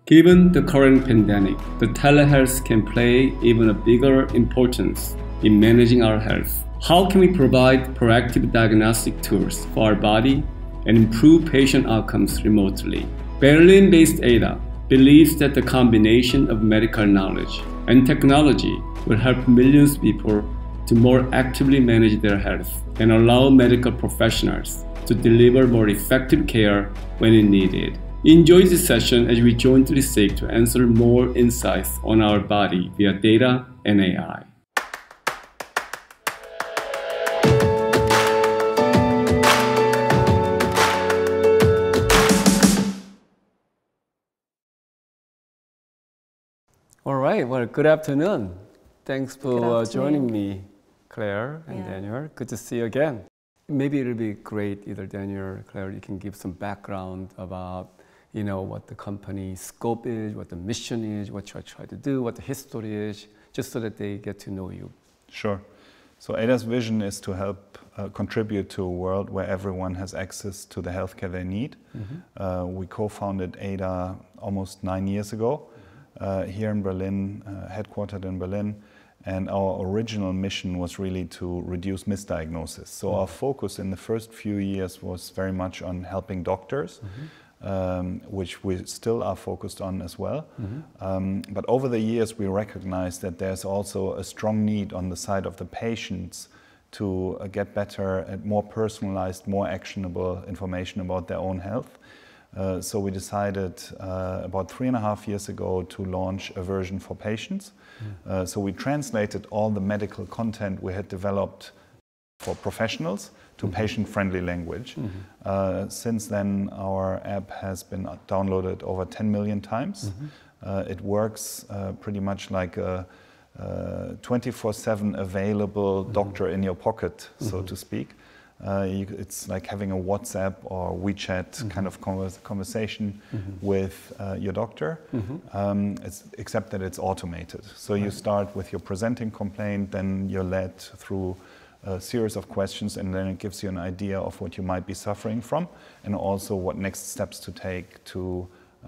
Given the current pandemic, the telehealth can play even a bigger importance in managing our health. How can we provide proactive diagnostic tools for our body and improve patient outcomes remotely? Berlin-based Ada believes that the combination of medical knowledge and technology will help millions of people to more actively manage their health and allow medical professionals to deliver more effective care when it's needed. Enjoy this session as we jointly seek to answer more insights on our body via data and AI. All right, well, good afternoon. Thanks for joining me, Claire and Daniel. Good to see you again. Maybe it'll be great, either Daniel or Claire, you can give some background about what the company's scope is, what the mission is, what you try to do, what the history is, just so that they get to know you. Sure. So Ada's vision is to help contribute to a world where everyone has access to the healthcare they need. We co-founded Ada almost 9 years ago here in Berlin, headquartered in Berlin. And our original mission was really to reduce misdiagnosis. So our focus in the first few years was very much on helping doctors, which we still are focused on as well. But over the years, we recognized that there's also a strong need on the side of the patients to get better and more personalized, more actionable information about their own health. So we decided about 3.5 years ago to launch a version for patients. So we translated all the medical content we had developed for professionals to patient-friendly language. Since then, our app has been downloaded over 10 million times. It works pretty much like a 24/7 available doctor in your pocket, so to speak. It's like having a WhatsApp or WeChat kind of conversation with your doctor, except that it's automated. So you start with your presenting complaint, then you're led through a series of questions, and then it gives you an idea of what you might be suffering from, and also what next steps to take to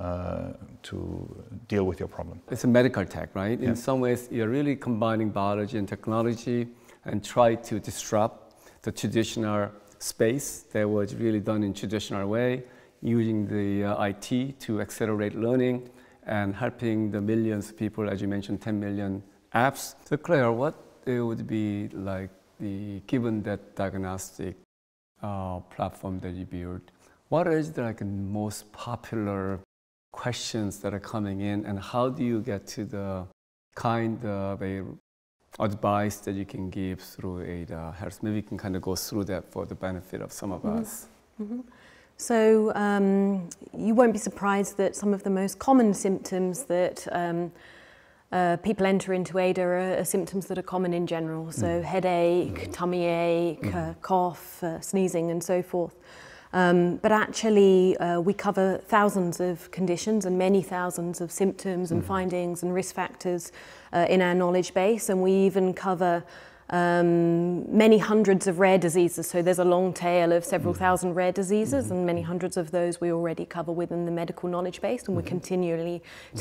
deal with your problem. It's a medical tech, right? In some ways, you're really combining biology and technology and try to disrupt the traditional space that was really done in traditional way, using the IT to accelerate learning and helping the millions of people, as you mentioned, 10 million apps. So Claire, what it would be like, given that diagnostic platform that you built, what is the most popular questions that are coming in, and how do you get to the kind of advice that you can give through Ada Health? Maybe you can kind of go through that for the benefit of some of us. So you won't be surprised that some of the most common symptoms that people enter into Ada are symptoms that are common in general. So headache, tummy ache, cough, sneezing, and so forth. But actually, we cover thousands of conditions and many thousands of symptoms and findings and risk factors in our knowledge base, and we even cover many hundreds of rare diseases. So there's a long tail of several thousand rare diseases, and many hundreds of those we already cover within the medical knowledge base, and we're continuing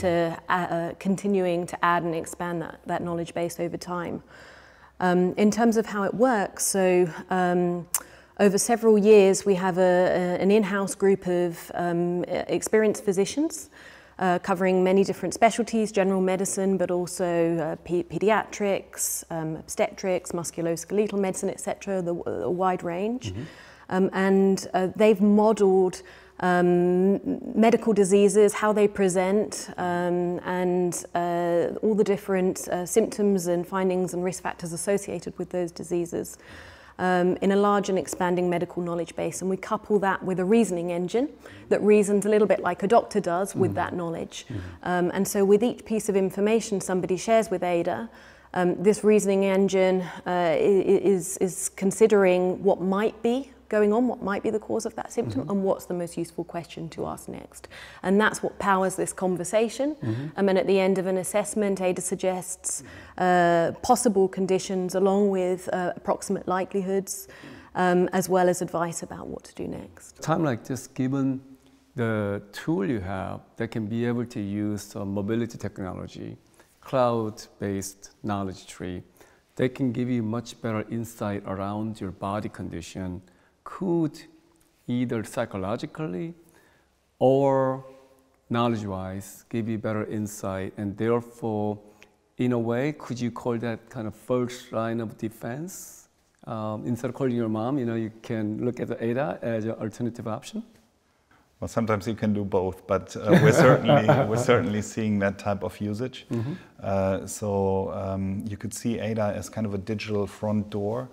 to add and expand that knowledge base over time. In terms of how it works, so over several years, we have an in-house group of experienced physicians covering many different specialties, general medicine, but also pediatrics, obstetrics, musculoskeletal medicine, etc., a wide range. And they've modeled medical diseases, how they present, and all the different symptoms and findings and risk factors associated with those diseases. In a large and expanding medical knowledge base, and we couple that with a reasoning engine that reasons a little bit like a doctor does with that knowledge. And so with each piece of information somebody shares with Ada, this reasoning engine is considering what might be going on, what might be the cause of that symptom, and what's the most useful question to ask next. And that's what powers this conversation. And then at the end of an assessment, Ada suggests possible conditions along with approximate likelihoods, as well as advice about what to do next. Time like this, given the tool you have that can be able to use mobility technology, cloud-based knowledge tree, they can give you much better insight around your body condition, could either psychologically or knowledge-wise give you better insight, and therefore, in a way, could you call that kind of first line of defense? Instead of calling your mom, you can look at the ADA as an alternative option? Well, sometimes you can do both, but we're certainly seeing that type of usage. You could see ADA as kind of a digital front door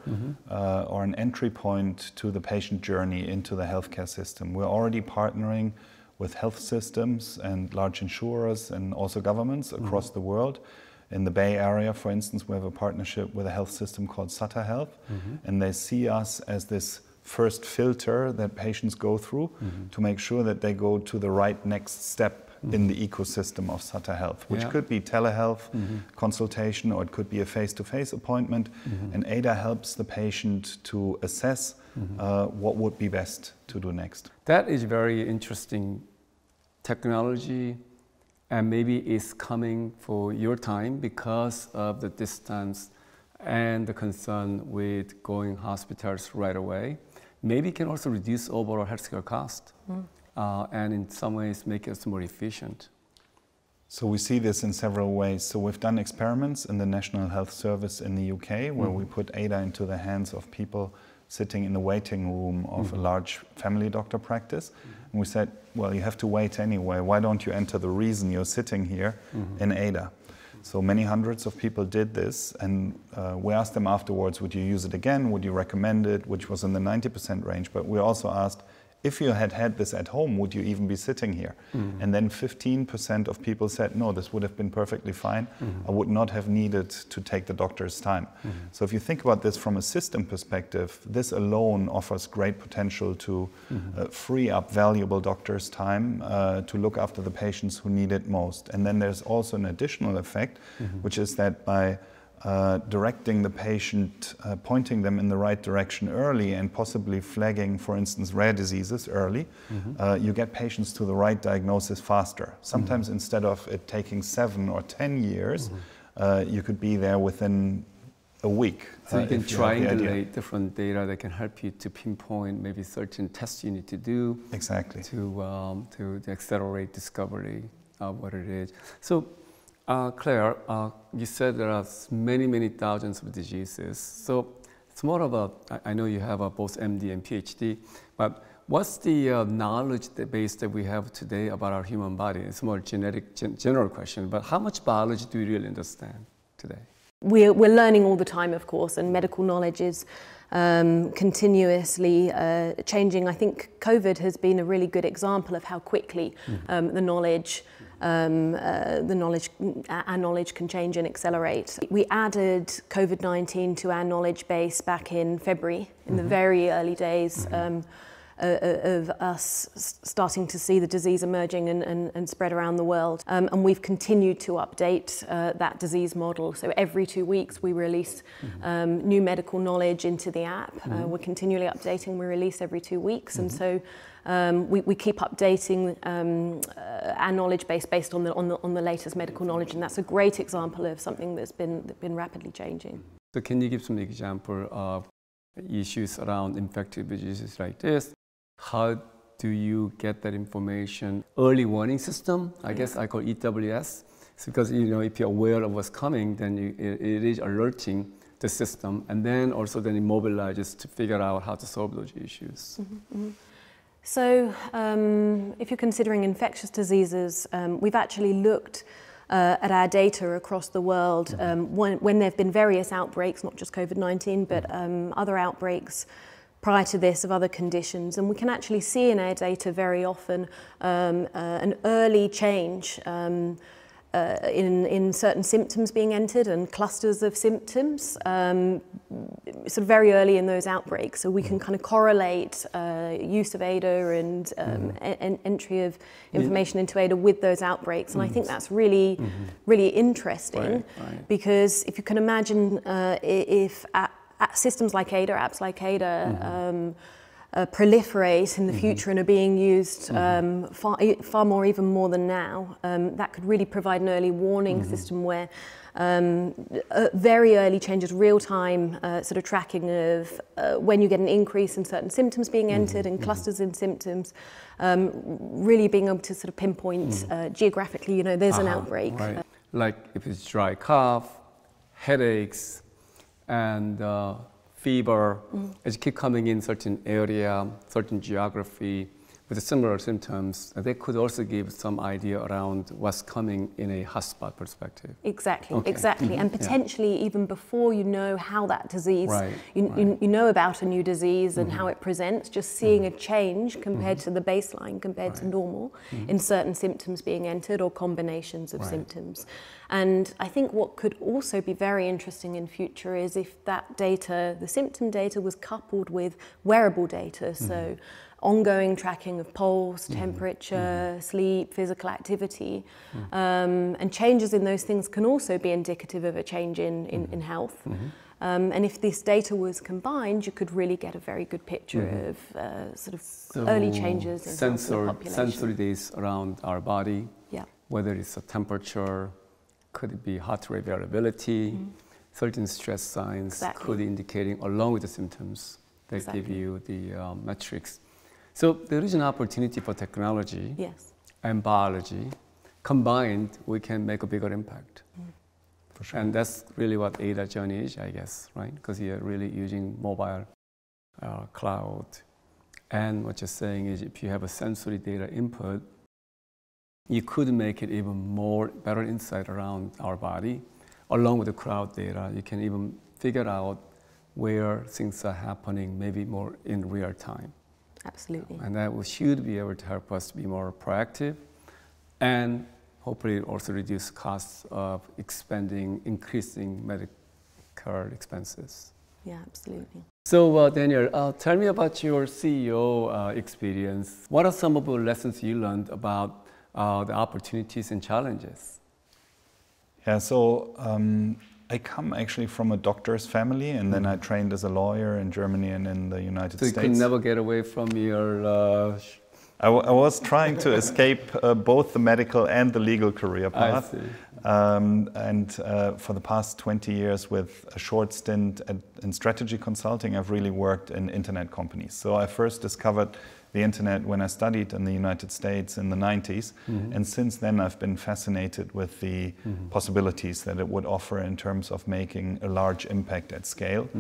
or an entry point to the patient journey into the healthcare system. We're already partnering with health systems and large insurers and also governments across the world. In the Bay Area, for instance, we have a partnership with a health system called Sutter Health, and they see us as this first filter that patients go through to make sure that they go to the right next step in the ecosystem of Sutter Health, which could be telehealth consultation, or it could be a face-to-face appointment. And ADA helps the patient to assess what would be best to do next. That is very interesting technology, and maybe it's coming for your time because of the distance and the concern with going hospitals right away. Maybe it can also reduce overall healthcare cost and in some ways make us more efficient. So we see this in several ways. So we've done experiments in the National Health Service in the UK where we put ADA into the hands of people sitting in the waiting room of a large family doctor practice. And we said, well, you have to wait anyway. Why don't you enter the reason you're sitting here in ADA? So many hundreds of people did this, and we asked them afterwards, would you use it again? Would you recommend it? Which was in the 90% range. But we also asked, if you had had this at home, would you even be sitting here? And then 15% of people said, no, this would have been perfectly fine. I would not have needed to take the doctor's time. So if you think about this from a system perspective, this alone offers great potential to free up valuable doctor's time to look after the patients who need it most. And then there's also an additional effect, which is that by directing the patient, pointing them in the right direction early and possibly flagging, for instance, rare diseases early, you get patients to the right diagnosis faster. Sometimes instead of it taking 7 or 10 years, you could be there within a week. So you can triangulate different data that can help you to pinpoint maybe certain tests you need to do. Exactly. To accelerate discovery of what it is. So Claire, you said there are many thousands of diseases. So it's more of a, I know you have both MD and PhD, but what's the knowledge base that we have today about our human body? It's more genetic, general question, but how much biology do you really understand today? We're learning all the time, of course, and medical knowledge is continuously changing. I think COVID has been a really good example of how quickly our knowledge can change and accelerate. We added COVID-19 to our knowledge base back in February, in the very early days of us starting to see the disease emerging and spread around the world. And we've continued to update that disease model. So every 2 weeks we release new medical knowledge into the app. We're continually updating, we release every 2 weeks. And so we keep updating our knowledge base based on the latest medical knowledge, and that's a great example of something that's been rapidly changing. So can you give some example of issues around infectious diseases like this? How do you get that information? Early warning system, I guess I call EWS. It's because if you're aware of what's coming, then it is alerting the system, and then also then it mobilizes to figure out how to solve those issues. So if you're considering infectious diseases, we've actually looked at our data across the world when there have been various outbreaks, not just COVID-19, but other outbreaks prior to this of other conditions. And we can actually see in our data very often an early change in certain symptoms being entered and clusters of symptoms sort of very early in those outbreaks. So we can kind of correlate use of ADA and entry of information into ADA with those outbreaks. And I think that's really, really interesting, because if you can imagine if systems like ADA, apps like ADA, proliferate in the future and are being used far more, even more than now, that could really provide an early warning system where very early changes, real-time sort of tracking of when you get an increase in certain symptoms being entered and clusters in symptoms, really being able to sort of pinpoint geographically, you know, there's an outbreak. Right. Like if it's dry cough, headaches, and fever, as you keep coming in certain area, certain geography, with similar symptoms, they could also give some idea around what's coming in a hotspot perspective. Exactly, exactly. And potentially even before you know how that disease, you know about a new disease and how it presents, just seeing a change compared to the baseline, compared to normal, in certain symptoms being entered or combinations of symptoms. And I think what could also be very interesting in future is if that data, the symptom data, was coupled with wearable data. So ongoing tracking of pulse, temperature, sleep, physical activity, and changes in those things can also be indicative of a change in health. And if this data was combined, you could really get a very good picture of sort of early changes in the population. Sensory data around our body, whether it's a temperature, could it be heart rate variability, certain stress signs could indicating along with the symptoms that give you the metrics. So there is an opportunity for technology and biology. Combined, we can make a bigger impact. For sure. And that's really what ADA journey is, I guess, right? Because you're really using mobile, cloud. And what you're saying is if you have a sensory data input, you could make it even more better insight around our body. Along with the crowd data, you can even figure out where things are happening, maybe more in real time. Absolutely. And that should be able to help us be more proactive and hopefully also reduce costs of increasing medical expenses. Yeah, absolutely. So Daniel, tell me about your CEO experience. What are some of the lessons you learned about the opportunities and challenges? Yeah, so I come actually from a doctor's family, and then I trained as a lawyer in Germany and in the United States. So you could never get away from your... I was trying to escape both the medical and the legal career path. I see. And for the past 20 years with a short stint in strategy consulting, I've really worked in internet companies. So I first discovered the internet when I studied in the United States in the 90s. And since then I've been fascinated with the possibilities that it would offer in terms of making a large impact at scale.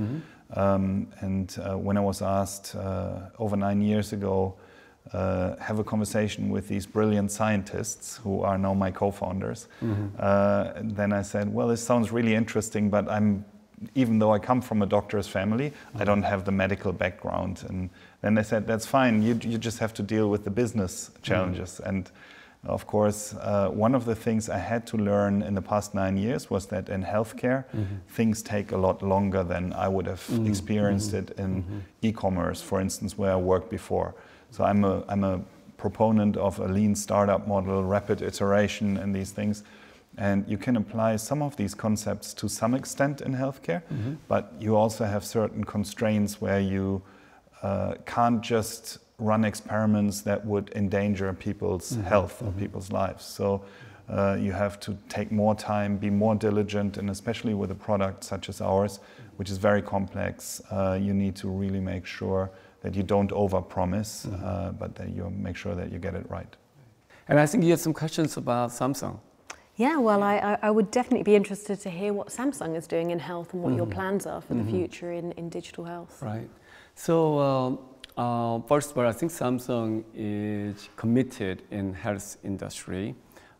And when I was asked over 9 years ago, have a conversation with these brilliant scientists who are now my co-founders, then I said, well, this sounds really interesting, but even though I come from a doctor's family, I don't have the medical background. And then they said, that's fine, you just have to deal with the business challenges. And of course, one of the things I had to learn in the past 9 years was that in healthcare, things take a lot longer than I would have experienced it in e-commerce, for instance, where I worked before. So I'm a proponent of a lean startup model, rapid iteration and these things. And you can apply some of these concepts to some extent in healthcare, but you also have certain constraints where you can't just run experiments that would endanger people's health or people's lives. So you have to take more time, be more diligent, and especially with a product such as ours, which is very complex, you need to really make sure that you don't overpromise, but that you make sure that you get it right. And I think you had some questions about Samsung. Yeah, well, I would definitely be interested to hear what Samsung is doing in health and what your plans are for the future in digital health. Right. So first of all, I think Samsung is committed in health industry.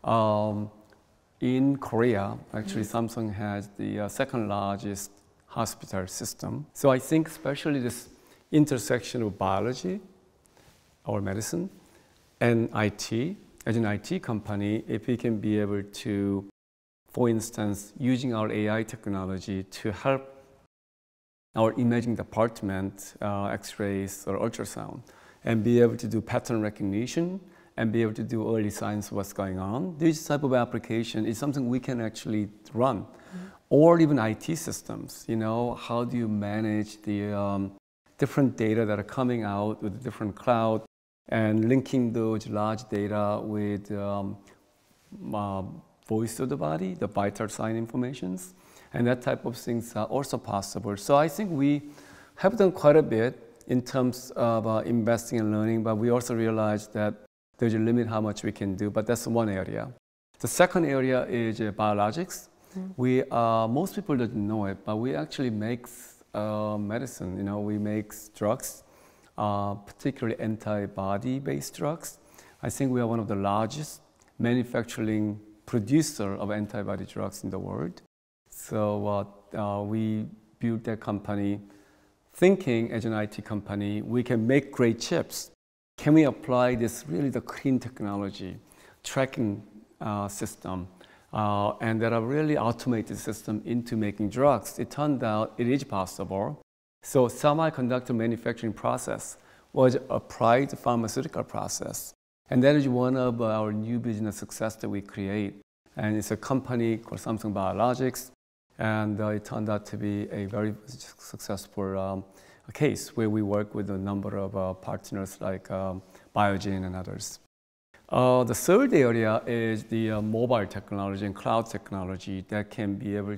In Korea, actually, Samsung has the second largest hospital system. So I think especially this intersection of biology or medicine and IT, as an IT company, if we can be able to, for instance, using our AI technology to help our imaging department, X-rays or ultrasound, and be able to do pattern recognition and be able to do early signs of what's going on, this type of application is something we can actually run. Or even IT systems, you know, how do you manage the different data that are coming out with different cloud and linking those large data with voice of the body, the vital sign informations, and that type of things are also possible. So I think we have done quite a bit in terms of investing and learning, but we also realize that there's a limit how much we can do, but that's one area. The second area is biologics. We most people don't know it, but we actually make medicine. You know, we make drugs, particularly antibody-based drugs. I think we are one of the largest manufacturing producer of antibody drugs in the world. So we built that company thinking as an IT company, we can make great chips. Can we apply this really the clean technology, tracking system, and that are really automated system into making drugs? It turned out it is possible. So semiconductor manufacturing process was applied to pharmaceutical process. And that is one of our new business success that we create. And it's a company called Samsung Biologics. And it turned out to be a very successful case where we work with a number of partners like Biogen and others. The third area is the mobile technology and cloud technology that can be able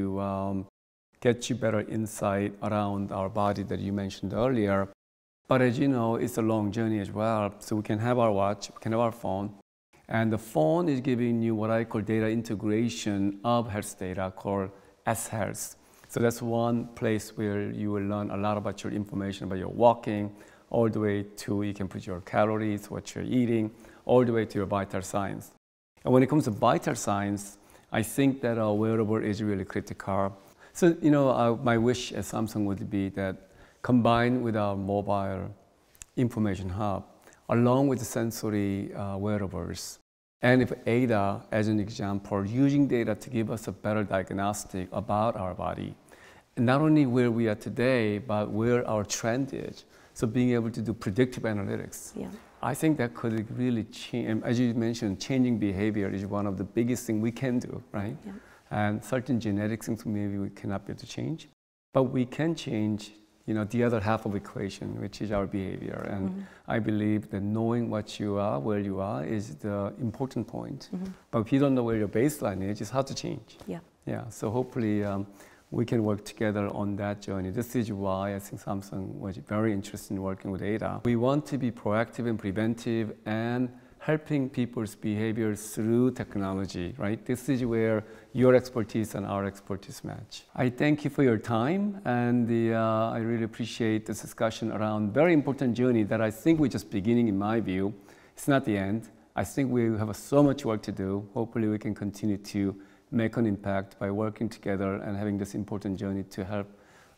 to get you better insight around our body that you mentioned earlier. But as you know, it's a long journey as well. So we can have our watch, we can have our phone, and the phone is giving you what I call data integration of health data called S-Health. So that's one place where you will learn a lot about your information about your walking, all the way to you can put your calories, what you're eating, all the way to your vital signs. And when it comes to vital signs, I think that our wearable is really critical. So, you know, my wish at Samsung would be that combined with our mobile information hub, along with the sensory wearables, and if ADA, as an example, using data to give us a better diagnostic about our body, and not only where we are today, but where our trend is. So being able to do predictive analytics. Yeah. I think that could really change, as you mentioned, changing behavior is one of the biggest things we can do, right? Yeah. And certain genetic things maybe we cannot be able to change, but we can change, you know, the other half of the equation, which is our behavior. And I believe that knowing what you are, where you are, is the important point. But if you don't know where your baseline is, it's hard to change. Yeah. Yeah. So hopefully we can work together on that journey. This is why I think Samsung was very interested in working with ADA. We want to be proactive and preventive and helping people's behaviors through technology, right? This is where your expertise and our expertise match. I thank you for your time, and I really appreciate this discussion around very important journey that I think we're just beginning in my view. It's not the end. I think we have so much work to do. Hopefully we can continue to make an impact by working together and having this important journey to help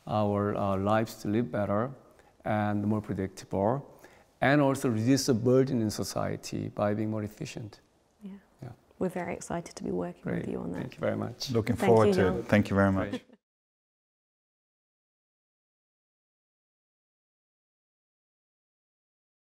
our lives to live better and more predictable, and also reduce the burden in society by being more efficient. Yeah. We're very excited to be working with you on that. Thank you very much. Looking forward to it. Thank you very much.